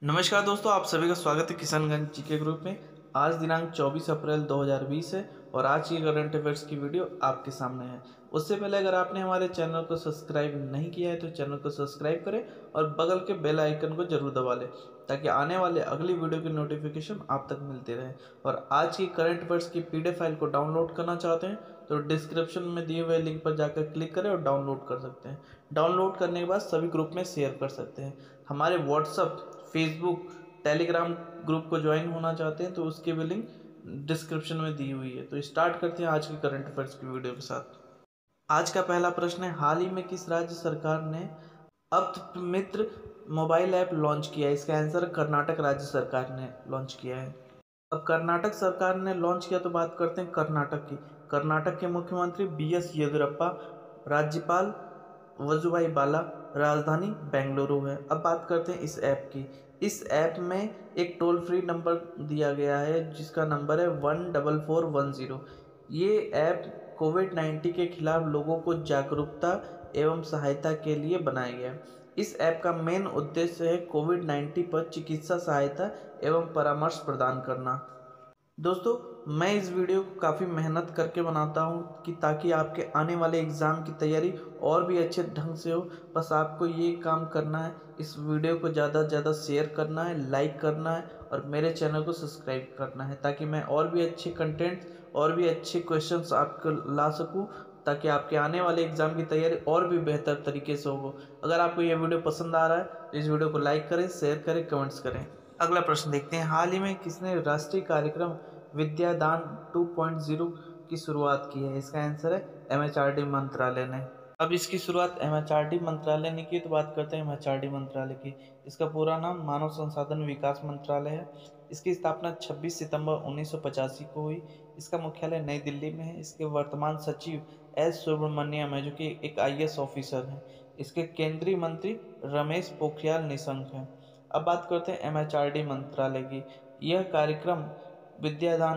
नमस्कार दोस्तों, आप सभी का स्वागत है किशनगंज जीके ग्रुप में। आज दिनांक 24 अप्रैल 2020 है और आज की करंट अफेयर्स की वीडियो आपके सामने है। उससे पहले अगर आपने हमारे चैनल को सब्सक्राइब नहीं किया है तो चैनल को सब्सक्राइब करें और बगल के बेल आइकन को जरूर दबा लें ताकि आने वाले अगली वीडियो की नोटिफिकेशन आप तक मिलती रहे। और आज की करंट अफेयर्स की PDF फाइल को डाउनलोड करना चाहते हैं तो डिस्क्रिप्शन में दिए हुए लिंक पर जाकर क्लिक करें और डाउनलोड कर सकते हैं। डाउनलोड करने के बाद सभी ग्रुप में शेयर कर सकते हैं। हमारे व्हाट्सअप, फेसबुक, टेलीग्राम ग्रुप को ज्वाइन होना चाहते हैं तो उसकी भी लिंक डिस्क्रिप्शन में दी हुई है। तो स्टार्ट करते हैं आज की करंट अफेयर्स की वीडियो के साथ। आज का पहला प्रश्न है, हाल ही में किस राज्य सरकार ने Aapt Mitra mobile app launch किया है? इसका आंसर कर्नाटक राज्य सरकार ने लॉन्च किया है। अब कर्नाटक सरकार ने लॉन्च किया तो बात करते हैं कर्नाटक की। कर्नाटक के मुख्यमंत्री BS येदियुरप्पा, राज्यपाल वजुभाई बाला, राजधानी बेंगलुरु है। अब बात करते हैं इस ऐप की। इस ऐप में एक टोल फ्री नंबर दिया गया है जिसका नंबर है 14410। ये ऐप कोविड-19 के खिलाफ लोगों को जागरूकता एवं सहायता के लिए बनाया गया है। इस ऐप का मेन उद्देश्य है कोविड-19 पर चिकित्सा सहायता एवं परामर्श प्रदान करना। दोस्तों, मैं इस वीडियो को काफ़ी मेहनत करके बनाता हूँ कि ताकि आपके आने वाले एग्ज़ाम की तैयारी और भी अच्छे ढंग से हो। बस आपको ये काम करना है, इस वीडियो को ज़्यादा से ज़्यादा शेयर करना है, लाइक करना है और मेरे चैनल को सब्सक्राइब करना है ताकि मैं और भी अच्छे कंटेंट और भी अच्छे क्वेश्चंस आपको ला सकूँ ताकि आपके आने वाले एग्ज़ाम की तैयारी और भी बेहतर तरीके से हो। अगर आपको ये वीडियो पसंद आ रहा है तो इस वीडियो को लाइक करें, शेयर करें, कमेंट्स करें। अगला प्रश्न देखते हैं, हाल ही में किसने राष्ट्रीय कार्यक्रम विद्यादान 2.0 की शुरुआत की है? इसका आंसर है MHRD मंत्रालय ने। अब इसकी शुरुआत MHRD मंत्रालय ने की तो बात करते हैं MHRD मंत्रालय की। इसका पूरा नाम मानव संसाधन विकास मंत्रालय है। इसकी स्थापना 26 सितंबर 1985 को हुई। इसका मुख्यालय नई दिल्ली में है। इसके वर्तमान सचिव S सुब्रमण्यम है जो कि एक IAS ऑफिसर हैं। इसके केंद्रीय मंत्री रमेश पोखरियाल निशंक हैं। अब बात करते हैं MHRD मंत्रालय की। यह कार्यक्रम विद्यादान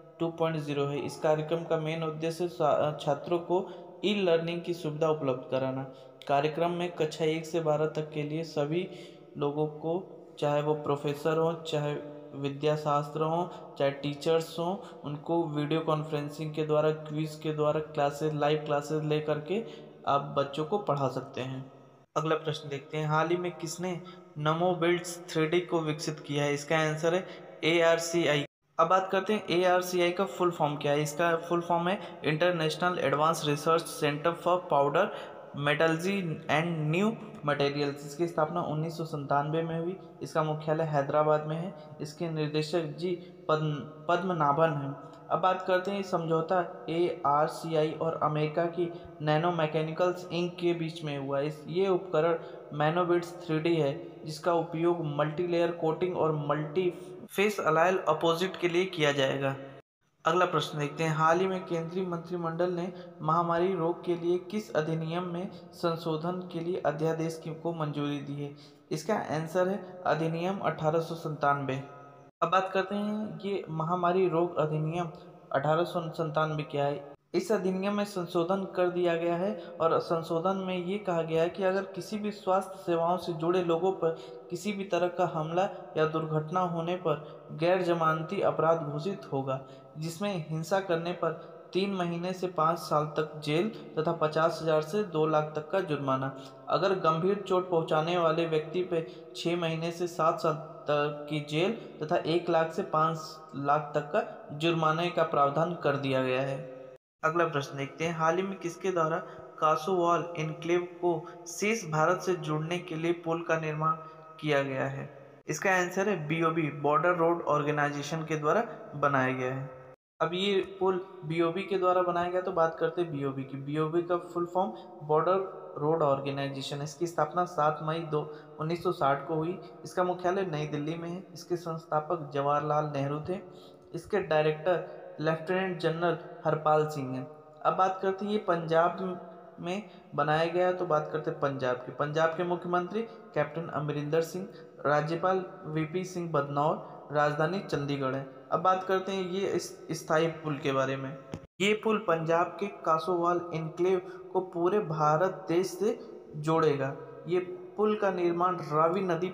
2.0 है। इस कार्यक्रम का मेन उद्देश्य छात्रों को ई लर्निंग की सुविधा उपलब्ध कराना। कार्यक्रम में कक्षा 1 से 12 तक के लिए सभी लोगों को, चाहे वो प्रोफेसर हो, चाहे विद्याशास्त्र हो, चाहे टीचर्स हों, उनको वीडियो कॉन्फ्रेंसिंग के द्वारा, क्विज के द्वारा क्लासेस, लाइव क्लासेस ले करके आप बच्चों को पढ़ा सकते हैं। अगला प्रश्न देखते हैं, हाल ही में किसने नमो बिल्ड्स 3D को विकसित किया है? इसका आंसर है ARCI। अब बात करते हैं ARCI का फुल फॉर्म क्या है। इसका फुल फॉर्म है international advance research centre for powder metallurgy and new materials. इसकी स्थापना 1997 में हुई। इसका मुख्यालय हैदराबाद में है। इसके निर्देशक जी पद्मनाभन हैं। अब बात करते हैं समझौता ARCI और अमेरिका की नैनो मैकेनिकल्स इंक के बीच में हुआ। ये उपकरण मैनोबिट्स 3D है जिसका उपयोग मल्टी लेयर कोटिंग और मल्टी फेस अलायल अपोजिट के लिए किया जाएगा। अगला प्रश्न देखते हैं, हाल ही में केंद्रीय मंत्रिमंडल ने महामारी रोग के लिए किस अधिनियम में संशोधन के लिए अध्यादेश को मंजूरी दी है? इसका आंसर है अधिनियम 1897। अब बात करते हैं ये महामारी रोग अधिनियम 1897 क्या है। इस अधिनियम में संशोधन कर दिया गया है और संशोधन में ये कहा गया है कि अगर किसी भी स्वास्थ्य सेवाओं से जुड़े लोगों पर किसी भी तरह का हमला या दुर्घटना होने पर गैर जमानती अपराध घोषित होगा जिसमें हिंसा करने पर 3 महीने से 5 साल तक जेल तथा 50,000 से 2 लाख तक का जुर्माना। अगर गंभीर चोट पहुंचाने वाले व्यक्ति पे 6 महीने से 7 साल तक की जेल तथा 1 लाख से 5 लाख तक का जुर्माने का प्रावधान कर दिया गया है। अगला प्रश्न देखते हैं, हाल ही में किसके द्वारा कासोवाल एन्क्लेव को शेष भारत से जोड़ने के लिए पुल का निर्माण किया गया है? इसका आंसर है BOB, बॉर्डर रोड ऑर्गेनाइजेशन के द्वारा बनाया गया है। अब ये पुल BOB के द्वारा बनाया गया तो बात करते हैं BOB की। BOB का full form border road organisation. इसकी स्थापना 7 मई 1960 को हुई। इसका मुख्यालय नई दिल्ली में है। इसके संस्थापक जवाहरलाल नेहरू थे। इसके director lieutenant general Harpal Singh हैं। अब बात करते हैं ये पंजाब में बनाया गया तो बात करते हैं पंजाब के मुख्यमंत्री कैप्टन अमरिंदर सिंह, राज्यपाल VP सिंह बदनौर, राजधानी चंडीगढ़ है। अब बात करते हैं ये इस स्थायी पुल के बारे में। ये पुल पंजाब के कासोवाल एन्क्लेव को पूरे भारत देश से जोड़ेगा। ये पुल का निर्माण रावी नदी पर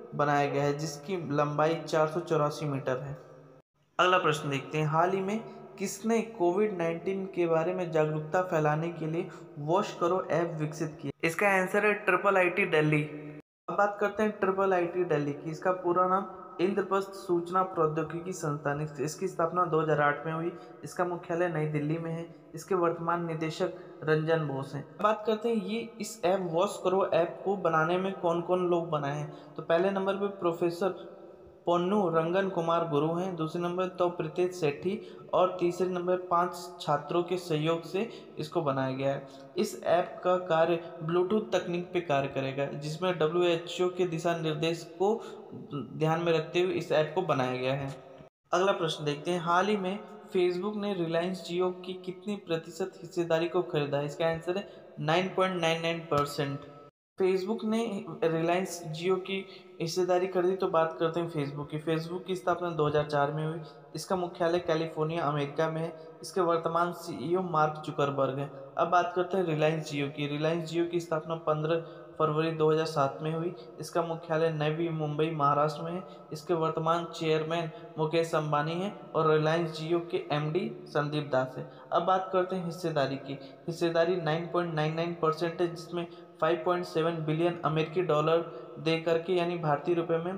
बनाया गया है जिसकी लंबाई 484 मीटर है। अगला प्रश्न देखते हैं, हाल ही में किसने कोविड-19 के बारे में जागरूकता फैलाने के लिए वॉश करो ऐप विकसित किया? इसका आंसर है ट्रिपल आईटी दिल्ली। अब बात करते हैं ट्रिपल आईटी दिल्ली की। इसका पूरा नाम इंद्रप्रस्थ सूचना प्रौद्योगिकी संस्थान। इसकी स्थापना 2008 में हुई। इसका मुख्यालय नई दिल्ली में है। इसके वर्तमान निदेशक रंजन बोस हैं। बात करते हैं ये इस ऐप वॉश करो ऐप को बनाने में कौन कौन लोग बनाए हैं। तो पहले नंबर पे प्रोफेसर पोन्नू रंगन कुमार गुरु हैं, दूसरे नंबर तो प्रीतेश सेठी और तीसरे नंबर 5 छात्रों के सहयोग से इसको बनाया गया है। इस ऐप का कार्य ब्लूटूथ तकनीक पे कार्य करेगा जिसमें WHO के दिशा निर्देश को ध्यान में रखते हुए इस ऐप को बनाया गया है। अगला प्रश्न देखते हैं, हाल ही में फेसबुक ने रिलायंस जियो की कितनी प्रतिशत हिस्सेदारी को खरीदा है? इसका आंसर है 9.99%। फेसबुक ने रिलायंस जियो की हिस्सेदारी खरीदी। तो बात करते हैं फेसबुक की स्थापना 2004 में हुई। इसका मुख्यालय कैलिफोर्निया अमेरिका में है। इसके वर्तमान CEO मार्क जुकरबर्ग हैं। अब बात करते हैं रिलायंस जियो की स्थापना 15 फरवरी 2007 में हुई। इसका मुख्यालय नवी मुंबई महाराष्ट्र में है। इसके वर्तमान चेयरमैन मुकेश अंबानी हैं और रिलायंस जियो के MD संदीप दास है। अब बात करते हैं हिस्सेदारी की। हिस्सेदारी 9.99% है जिसमें 5.7 बिलियन अमेरिकी डॉलर दे करके यानी भारतीय रुपए में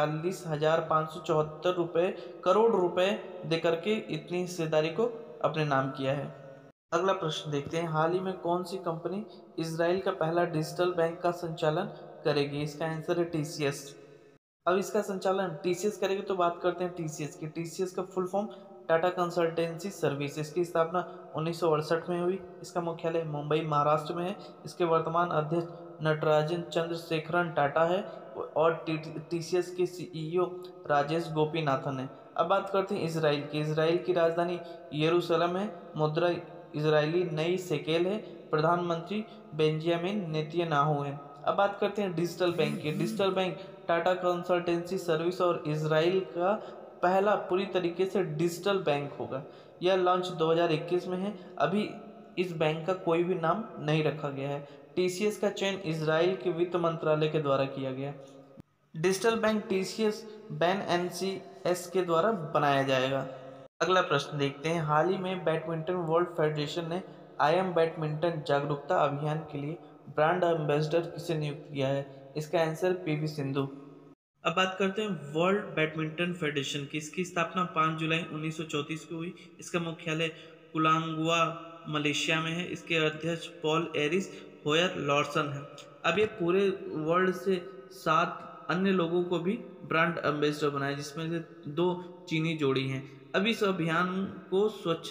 43,574 करोड़ रुपए दे करके इतनी हिस्सेदारी को अपने नाम किया है। अगला प्रश्न देखते हैं, हाल ही में कौन सी कंपनी इजराइल का पहला डिजिटल बैंक का संचालन करेगी? इसका आंसर है TCS। अब इसका संचालन TCS करेगी। तो बात करते हैं TCS की। TCS का full form Tata consultancy service. इसकी स्थापना 1968 में हुई। इसका मुख्यालय मुंबई महाराष्ट्र में है। इसके वर्तमान अध्यक्ष नटराजन चंद्रशेखरन टाटा है और TCS के CEO राजेश गोपीनाथन है। अब बात करते हैं इसराइल की राजधानी यरूशलेम है। मुद्रा इजरायली नई शेकेल है। प्रधानमंत्री बेंजामिन नेतन्याहू है। अब बात करते हैं डिजिटल बैंक की। Digital bank Tata consultancy service और इजराइल का पहला पूरी तरीके से डिजिटल बैंक होगा। यह लॉन्च 2021 में है। अभी इस बैंक का कोई भी नाम नहीं रखा गया है। TCS का चयन इजराइल के वित्त मंत्रालय के द्वारा किया गया। डिजिटल बैंक TCS बैन NCS के द्वारा बनाया जाएगा। अगला प्रश्न देखते हैं, हाल ही में बैडमिंटन वर्ल्ड फेडरेशन ने IM बैडमिंटन जागरूकता अभियान के लिए ब्रांड एम्बेसडर किसे नियुक्त किया है? इसका आंसर PV सिंधु। अब बात करते हैं वर्ल्ड बैडमिंटन फेडरेशन की। इसकी स्थापना 5 जुलाई 1934 को हुई। इसका मुख्यालय कुलांगुआ मलेशिया में है। इसके अध्यक्ष पॉल एरिस होयर लॉर्सन है। अब ये पूरे वर्ल्ड से 7 अन्य लोगों को भी ब्रांड एम्बेसडर बनाया जिसमें से 2 चीनी जोड़ी हैं। अब इस अभियान को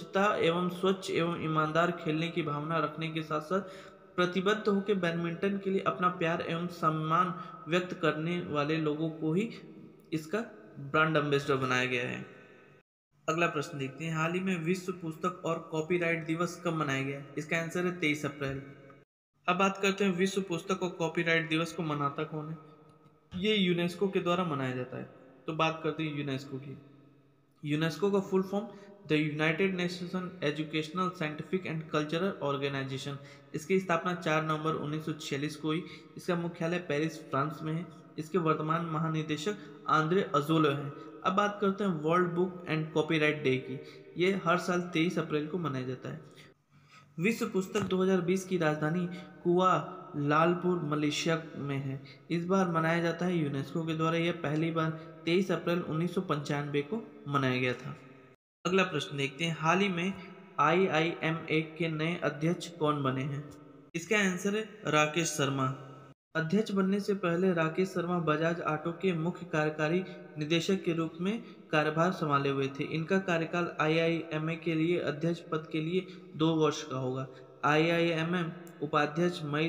स्वच्छ एवं ईमानदार खेलने की भावना रखने के साथ साथ प्रतिबद्ध होकर बैडमिंटन के लिए अपना प्यार एवं सम्मान व्यक्त करने वाले लोगों को ही इसका ब्रांड एम्बेसडर बनाया गया है। अगला प्रश्न देखते हैं, हाल ही में विश्व पुस्तक और कॉपीराइट दिवस कब मनाया गया? इसका आंसर है 23 अप्रैल। अब बात करते हैं विश्व पुस्तक और कॉपीराइट दिवस को मनाता कौन है? ये यूनेस्को के द्वारा मनाया जाता है। तो बात करते हैं यूनेस्को की। यूनेस्को का full form the united nation educational scientific and cultural organisation. इसकी स्थापना 4 नवंबर 1946 को हुई। इसका मुख्यालय पेरिस फ्रांस में है। इसके वर्तमान महानिदेशक आंद्रे अजोले हैं। अब बात करते हैं world book and copyright day की। ये हर साल 23 अप्रैल को मनाया जाता है। विश्व पुस्तक 2020 की राजधानी कुआलालंपुर मलेशिया में है। इस बार मनाया जाता है यूनेस्को के द्वारा। यह पहली बार 23 अप्रैल 1995 को मनाया गया था। अगला प्रश्न देखते हैं, हाल ही में IIMA के नए अध्यक्ष कौन बने हैं? इसका आंसर है राकेश शर्मा। अध्यक्ष बनने से पहले राकेश शर्मा बजाज ऑटो के मुख्य कार्यकारी निदेशक के रूप में कार्यभार संभाले हुए थे। इनका कार्यकाल IIMA के लिए अध्यक्ष पद के लिए 2 वर्ष का होगा। IIMA उपाध्यक्ष मई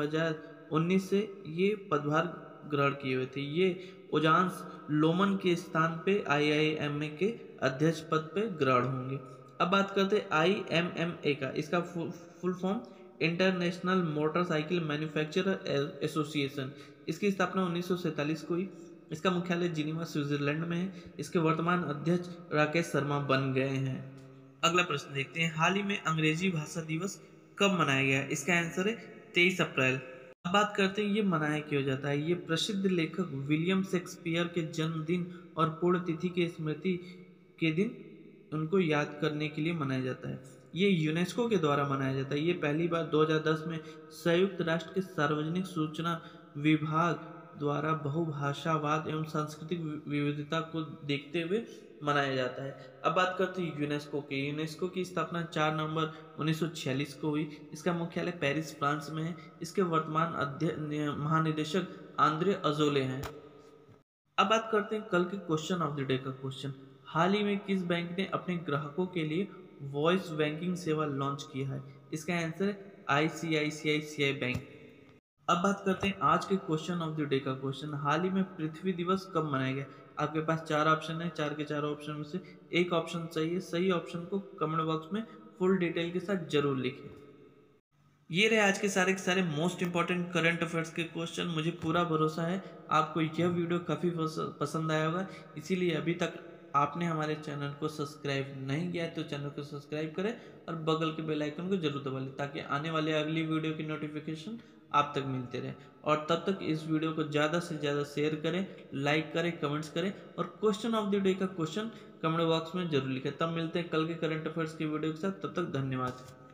2019 से ये पदभार ग्रहण किए हुए थे। ये ओजांस लोमन के स्थान पे IIMA के अध्यक्ष पद पे ग्रहण होंगे। अब बात करते हैं IMMA का। इसका full form international motorcycle manufacturer association. इसकी स्थापना 1947 को हुई। इसका मुख्यालय जिनेवा स्विट्जरलैंड में है। इसके वर्तमान अध्यक्ष राकेश शर्मा बन गए हैं। अगला प्रश्न देखते हैं, हाल ही में अंग्रेजी भाषा दिवस कब मनाया गया? इसका आंसर है 23 अप्रैल। अब बात करते हैं ये मनाया क्यों जाता है। ये प्रसिद्ध लेखक विलियम शेक्सपियर के जन्मदिन और पुण्यतिथि के स्मृति के दिन उनको याद करने के लिए मनाया जाता है। ये यूनेस्को के द्वारा मनाया जाता है। ये पहली बार 2010 में संयुक्त राष्ट्र के सार्वजनिक सूचना विभाग द्वारा बहुभाषावाद एवं सांस्कृतिक विविधता को देखते हुए मनाया जाता है। अब बात करते हैं यूनेस्को की। यूनेस्को की स्थापना 4 नवंबर 1946 को हुई। इसका मुख्यालय पेरिस फ्रांस में है। इसके वर्तमान महानिदेशक आंद्रे अजोले हैं। अब बात करते हैं कल के क्वेश्चन ऑफ द डे का क्वेश्चन। हाल ही में किस बैंक ने अपने ग्राहकों के लिए वॉइस बैंकिंग सेवा लॉन्च किया है। इसका आंसर है ICICI बैंक। अब बात करते हैं आज के क्वेश्चन ऑफ द डे का क्वेश्चन। हाल ही में पृथ्वी दिवस कब मनाया गया। आपके पास 4 ऑप्शन है, 4 के 4 ऑप्शन में से एक ऑप्शन सही है। सही ऑप्शन को कमेंट बॉक्स में फुल डिटेल के साथ जरूर लिखें। ये रहे आज के सारे मोस्ट इंपॉर्टेंट करंट अफेयर्स के क्वेश्चन। मुझे पूरा भरोसा है आपको यह वीडियो काफ़ी पसंद आया होगा। इसीलिए अभी तक आपने हमारे चैनल को सब्सक्राइब नहीं किया है तो चैनल को सब्सक्राइब करें और बगल के बेल आइकन को जरूर दबा लें ताकि आने वाले अगली वीडियो की नोटिफिकेशन आप तक मिलते रहे। और तब तक इस वीडियो को ज़्यादा से ज़्यादा शेयर करें, लाइक करें, कमेंट्स करें और क्वेश्चन ऑफ द डे का क्वेश्चन कमेंट बॉक्स में जरूर लिखें। तब मिलते हैं कल के करंट अफेयर्स की वीडियो के साथ। तब तक धन्यवाद।